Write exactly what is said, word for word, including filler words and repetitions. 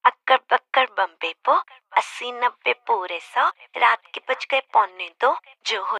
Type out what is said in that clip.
occur Bakkar Bombay पो, अस्सी नब्बे पूरे सौ, रात के बज गए पौने दो, जो हो